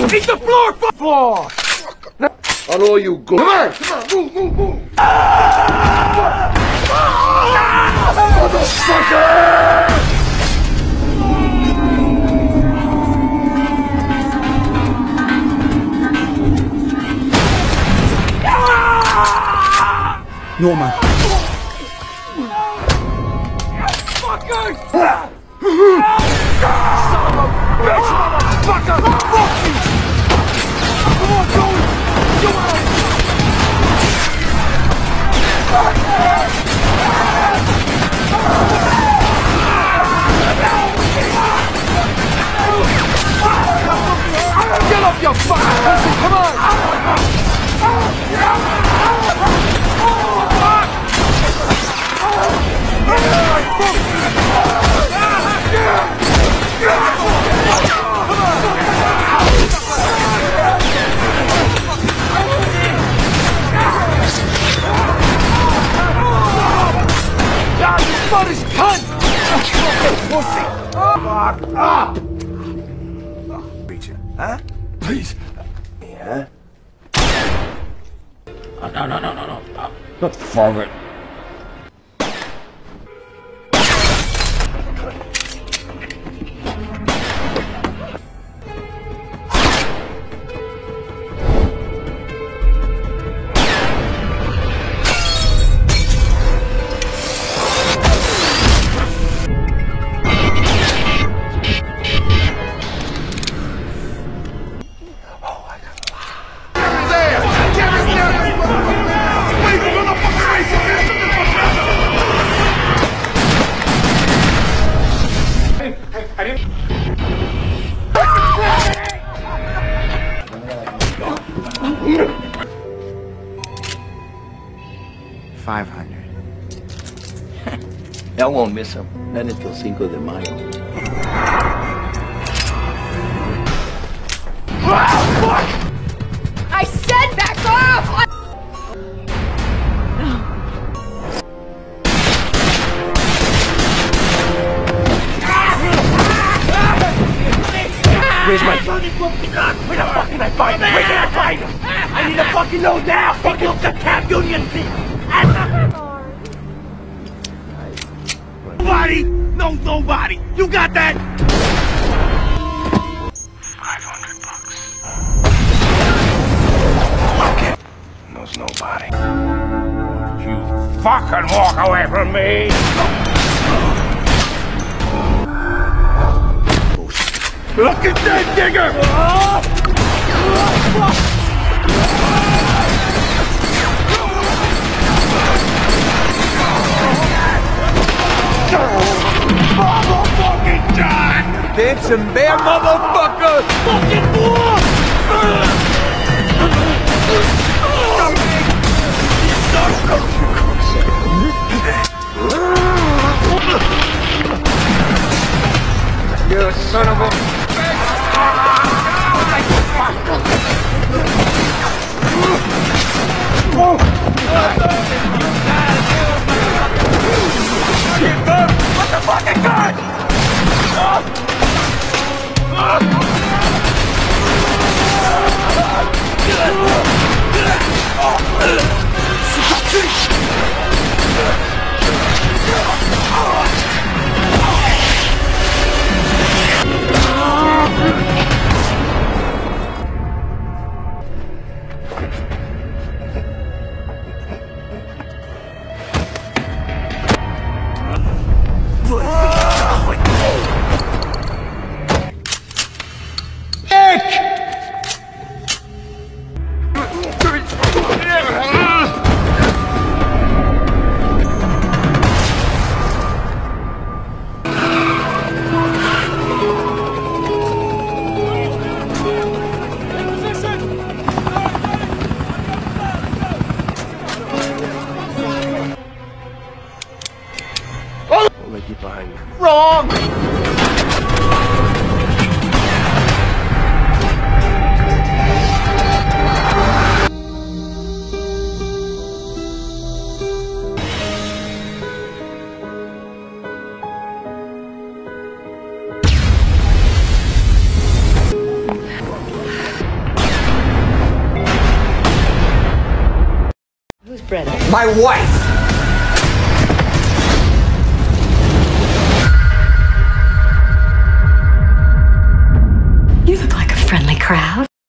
Eat the floor! Floor! On all you go. Come on! Move! Motherfucker! Norma. Fucker! Son of a bitch, motherfucker! Fuck you! Come on, Joey! Go out! Get up, you fucking pussy! Come on! Mother's cunt! Pussy! Fuck up! Reach it, huh? Please. Yeah? Oh, no. Not forward. I didn't... 500. Y'all won't miss him. Not until Cinco de Mayo. Fuck! I said back off! Where's my bloody fucking gun? Where the fuck can I find him? Where can I find him? I need to fucking know now! Fuck up the cab union thing! Nobody knows nobody! You got that? $500. Fuck it! Knows nobody. You fucking walk away from me! Look at that digger! Motherfucking John! Dancing bear, motherfucker! Fucking war! You son of a... What's the fucking gun? Behind you. Wrong! Brenda. My wife! You look like a friendly crowd.